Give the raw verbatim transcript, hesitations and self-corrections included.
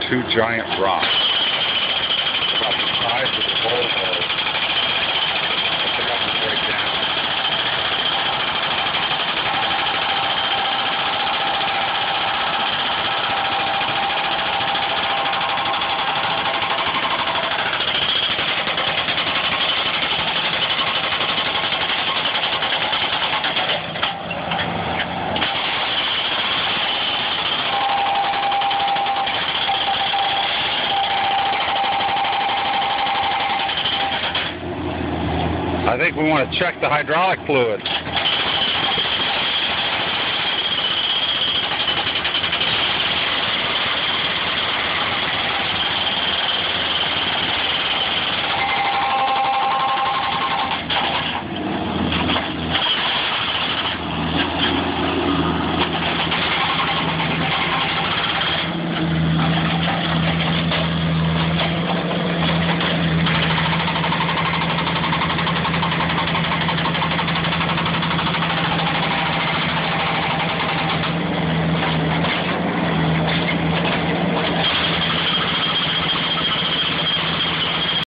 two giant rocks about the size of the Volvo. They're about to break down. I think we want to check the hydraulic fluid.